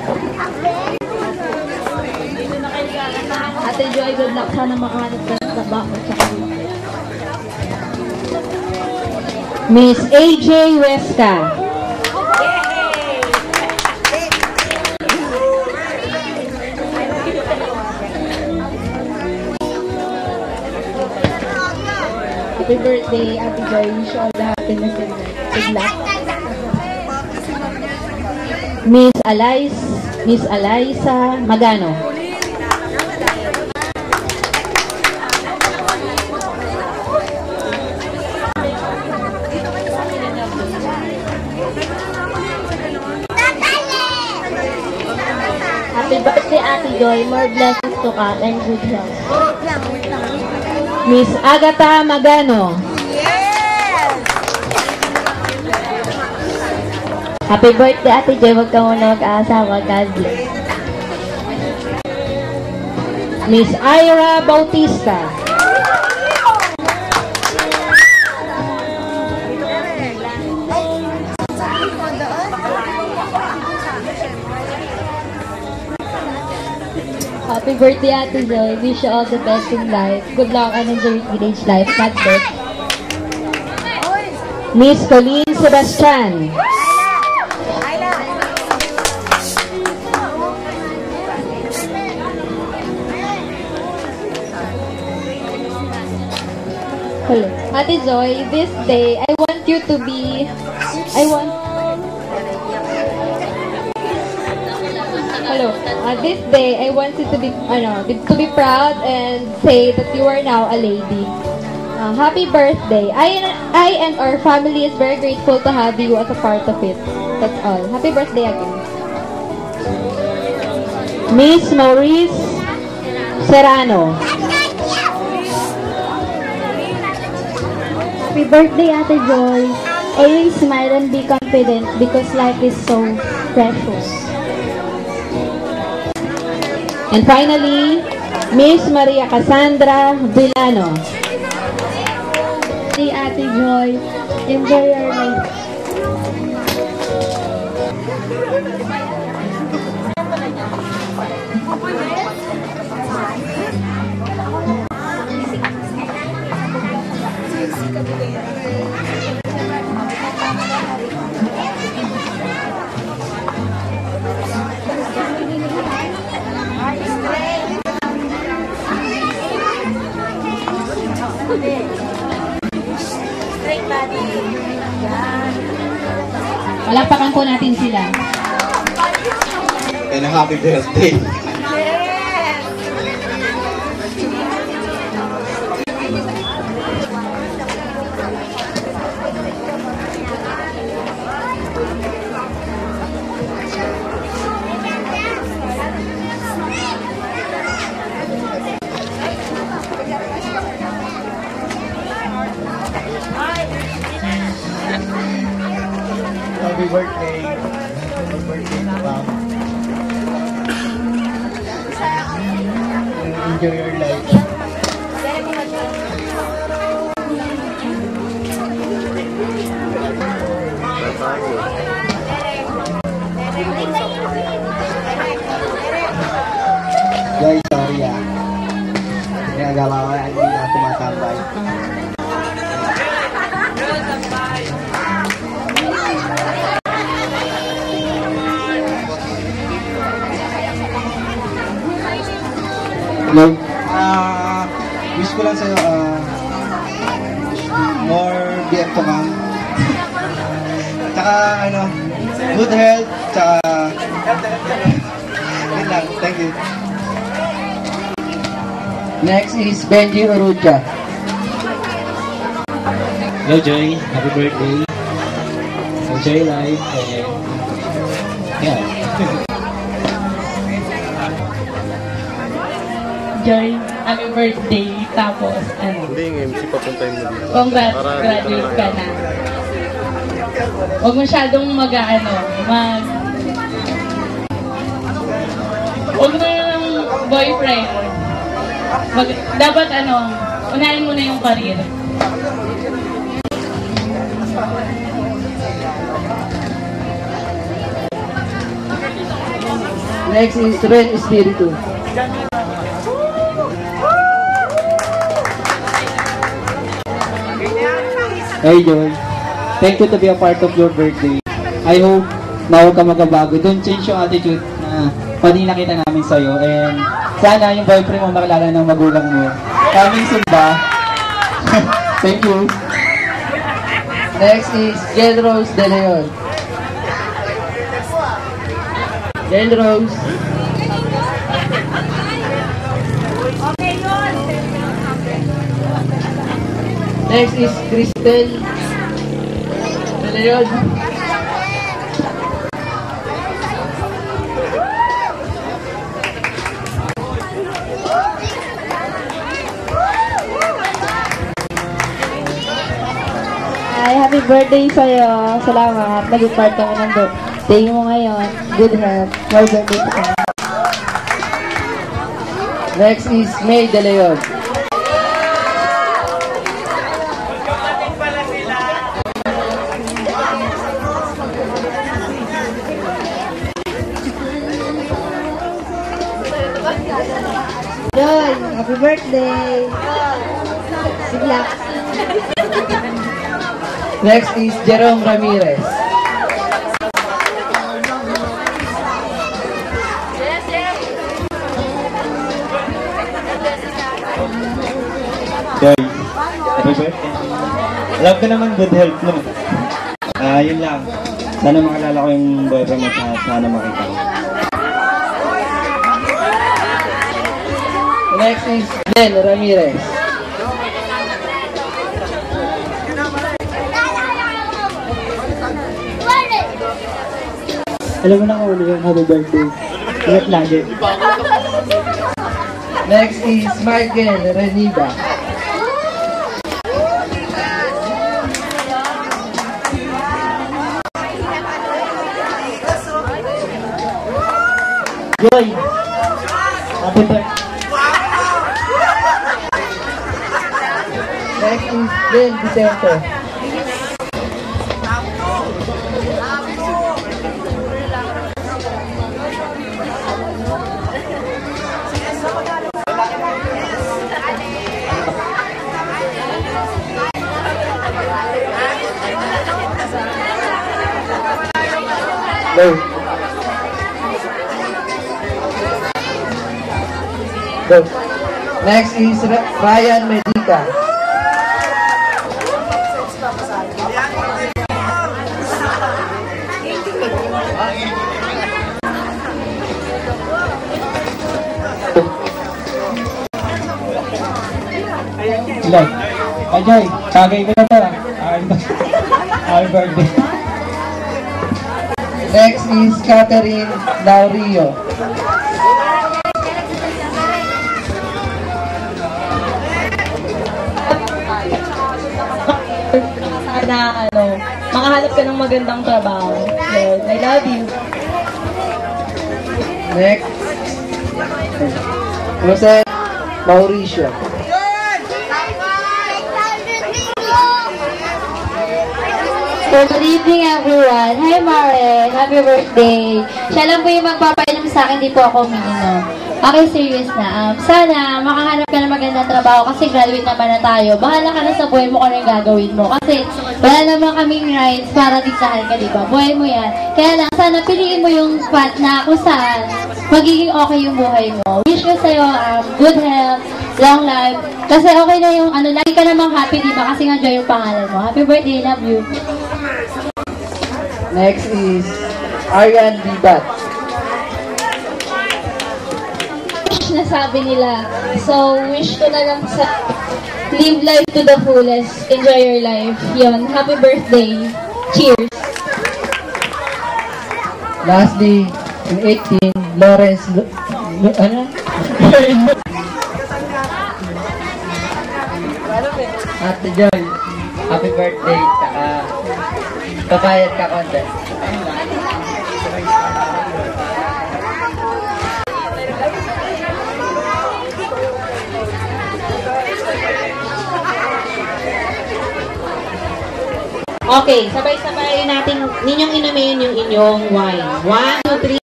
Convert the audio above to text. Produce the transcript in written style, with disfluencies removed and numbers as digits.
Ate Joy, good luck. Sana makahanap ka ng trabaho sa kanila. Miss AJ Westa. Happy birthday, Ate Joy. Wish you all the happiness and good luck. Miss Eliza Magano. Happy birthday, Ate Joy. More blessings to come and good health. Miss Agatha Magano. Happy birthday, Ate Joy. Huwag ka muna mag-aasawa. God bless. Miss Ira Bautista. Happy birthday, Ate Joy. Wish you all the best in life. Good luck and enjoy your teenage life. God bless. Miss Colleen Sebastian. Hello. Ate Joy, this day, I want you to be, this day, I want you to be proud and say that you are now a lady. Happy birthday. I and our family is very grateful to have you as a part of it. That's all. Happy birthday again. Miss Maurice Serrano. Happy birthday, Ate Joy. Always smile and be confident because life is so precious. And finally, Miss Maria Cassandra Villano. Happy Ate Joy. Enjoy your life. Palakpakan po natin sila. And a happy birthday. Happy birthday. Happy birthday, ma'am. Enjoy your life. Guys, sorry ah. Nagagawa ko hindi na tumatambay. Hello. Wish ko lang sa'yo, more BF to come. Tsaka, good health, tsaka, good lang, thank you. Next is Benji Orucha. Hello Joy, happy birthday. Enjoy life and yeah. Joy, happy birthday. Tapos, Hindi, yung MC papuntahin mo dito. congrats, graduate ka na. Huwag masyadong huwag mo ng boyfriend. Dapat unahin mo na yung career. Next is Ren Espiritu. Hey Joy, thank you to be a part of your birthday. I hope na huwag ka magbabago. Don't change yung attitude na pwede nakita namin sa'yo. And sana yung boyfriend mo makilala ng magulang mo. Kaming sumba. Thank you. Next is Jen Rose De Leon. Jen Rose. Next is Cristel De Leon. Ay, happy birthday sa'yo. Salamat. Naging part kami ng birthday mo ngayon. Good health. More birthday to come. Next is May De Leon. Joy, happy birthday. Good luck. Next is Jerome Ramirez. Joy, happy birthday. Alam ko naman good health mo. Yun lang. Sana makalala ko yung boyfriend mo at sana makita ko. Next is Glenn Ramirez. Alam mo na kung ano yung happy birthday. Ingat lagi. Next is Michael Reniba. Joy, happy birthday. Next is Glenn Vicente. Go. Go. Next is Ryan Medica. Hello. Ay Joy, tagay ko na to. Happy birthday. Next is Catherine Laurio. Sana, makahanap ka ng magandang trabaho. Lord, I love you. Next, Jose Mauricio. Good evening everyone. Hi Mare, happy birthday. Siya lang po yung magpapainom sa akin, di po ako umiinom. Okay, serious na. Sana makahanap ka ng magandang trabaho kasi graduate naman na tayo. Bahala ka na sa buhay mo kung anong gagawin mo. Kasi wala naman kaming rights para diktahan ka, di ba? Buhay mo yan. Kaya lang, sana piliin mo yung spot na kung saan magiging okay yung buhay mo. Wish ko sa'yo good health, long life. Kasi okay na yung lagi ka namang happy, di ba? Kasi nga Joy yung pangalan mo. Happy birthday, love you. Next is Arian Dibat. Wish na sabi nila. So, wish ko na lang sa live life to the fullest. Enjoy your life. Yun. Happy birthday. Cheers. Lastly, in 18, Lawrence Ate Joy, happy birthday. Papayat ka konti. Okay, sabay-sabay natin ninyong inumin yung inyong wine. 1, 2, 3.